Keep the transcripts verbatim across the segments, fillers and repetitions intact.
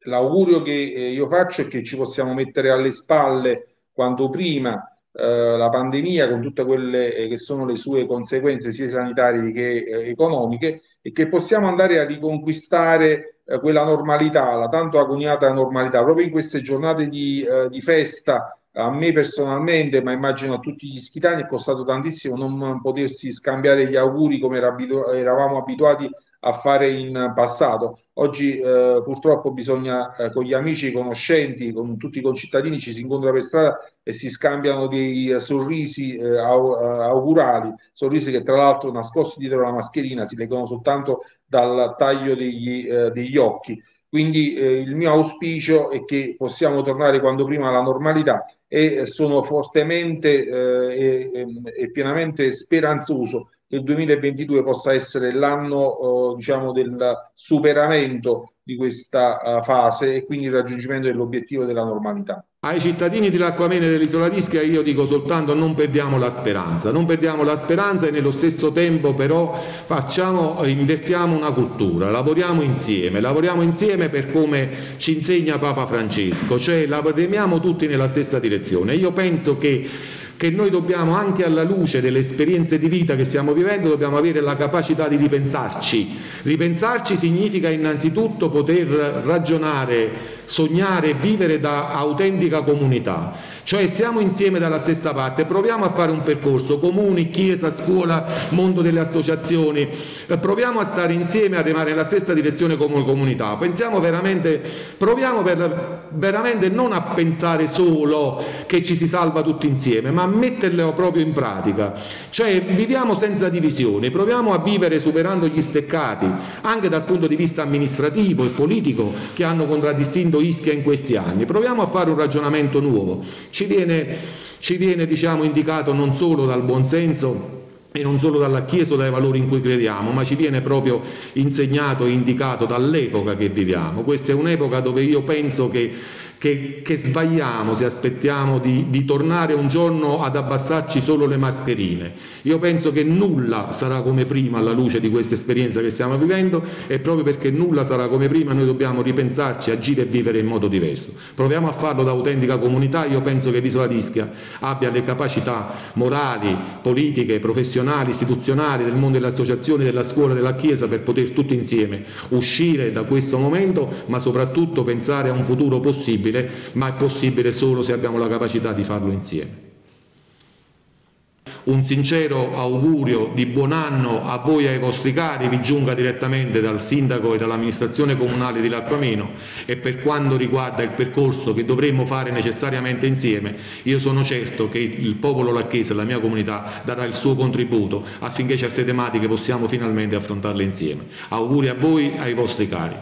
l'augurio che eh, io faccio è che ci possiamo mettere alle spalle quanto prima eh, la pandemia con tutte quelle eh, che sono le sue conseguenze sia sanitarie che eh, economiche e che possiamo andare a riconquistare eh, quella normalità, la tanto agoniata normalità. Proprio in queste giornate di, eh, di festa, a me personalmente, ma immagino a tutti gli ischitani, è costato tantissimo non potersi scambiare gli auguri come era abitu- eravamo abituati a fare in passato. Oggi eh, purtroppo bisogna, eh, con gli amici, i conoscenti, con tutti i concittadini, ci si incontra per strada e si scambiano dei eh, sorrisi eh, au- eh, augurali, sorrisi che tra l'altro nascosti dietro la mascherina si leggono soltanto dal taglio degli, eh, degli occhi. Quindi eh, il mio auspicio è che possiamo tornare quando prima alla normalità e sono fortemente eh, e, e pienamente speranzoso che il duemilaventidue possa essere l'anno, eh, diciamo, del superamento di questa eh, fase e quindi il raggiungimento dell'obiettivo della normalità. Ai cittadini di Lacquamene e dell'Isola d'Ischia io dico soltanto non perdiamo la speranza, non perdiamo la speranza e nello stesso tempo però facciamo, invertiamo una cultura, lavoriamo insieme, lavoriamo insieme per come ci insegna Papa Francesco, cioè lavoriamo tutti nella stessa direzione. Io penso che che noi dobbiamo, anche alla luce delle esperienze di vita che stiamo vivendo, dobbiamo avere la capacità di ripensarci. Ripensarci significa innanzitutto poter ragionare, sognare e vivere da autentica comunità, cioè siamo insieme dalla stessa parte, proviamo a fare un percorso comuni, chiesa, scuola, mondo delle associazioni, proviamo a stare insieme, a remare nella stessa direzione come comunità, pensiamo veramente, proviamo per, veramente non a pensare solo che ci si salva tutti insieme, ma a metterlo proprio in pratica, cioè viviamo senza divisioni, proviamo a vivere superando gli steccati, anche dal punto di vista amministrativo e politico che hanno contraddistinto Ischia in questi anni, proviamo a fare un ragionamento nuovo, ci viene, ci viene diciamo, indicato non solo dal buonsenso e non solo dalla Chiesa o dai valori in cui crediamo, ma ci viene proprio insegnato e indicato dall'epoca che viviamo. Questa è un'epoca dove io penso che Che, che sbagliamo se aspettiamo di, di tornare un giorno ad abbassarci solo le mascherine. Io penso che nulla sarà come prima alla luce di questa esperienza che stiamo vivendo e proprio perché nulla sarà come prima noi dobbiamo ripensarci, agire e vivere in modo diverso. Proviamo a farlo da autentica comunità, io penso che l'Isola d'Ischia abbia le capacità morali, politiche, professionali, istituzionali, del mondo delle associazioni, della scuola, della Chiesa per poter tutti insieme uscire da questo momento, ma soprattutto pensare a un futuro possibile, ma è possibile solo se abbiamo la capacità di farlo insieme. Un sincero augurio di buon anno a voi e ai vostri cari vi giunga direttamente dal sindaco e dall'amministrazione comunale di Lacquameno e per quanto riguarda il percorso che dovremmo fare necessariamente insieme, io sono certo che il popolo lacchese, la mia comunità, darà il suo contributo affinché certe tematiche possiamo finalmente affrontarle insieme. Auguri a voi e ai vostri cari.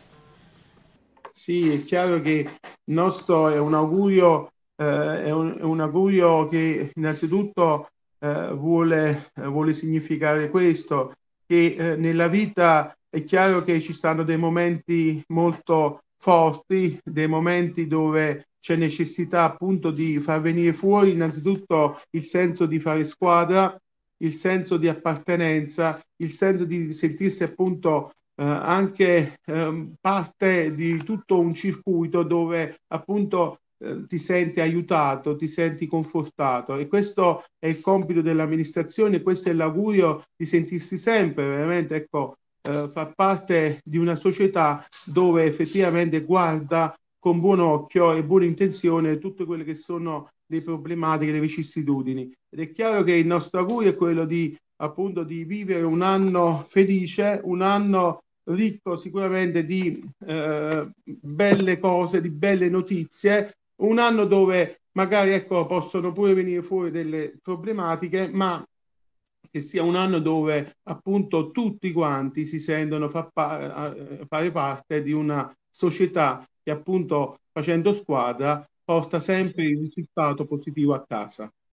Sì, è chiaro che il nostro è un augurio, eh, è un, è un augurio che innanzitutto eh, vuole, eh, vuole significare questo, che eh, nella vita è chiaro che ci stanno dei momenti molto forti, dei momenti dove c'è necessità appunto di far venire fuori innanzitutto il senso di fare squadra, il senso di appartenenza, il senso di sentirsi appunto eh, anche eh, parte di tutto un circuito dove appunto eh, ti senti aiutato, ti senti confortato e questo è il compito dell'amministrazione, questo è l'augurio di sentirsi sempre veramente, ecco, eh, far parte di una società dove effettivamente guarda con buon occhio e buona intenzione tutte quelle che sono le problematiche, le vicissitudini. Ed è chiaro che il nostro augurio è quello di appunto di vivere un anno felice, un anno ricco sicuramente di eh, belle cose, di belle notizie, un anno dove magari ecco, possono pure venire fuori delle problematiche, ma che sia un anno dove appunto tutti quanti si sentono fa pa- fare parte di una società che appunto facendo squadra porta sempre il risultato positivo a casa.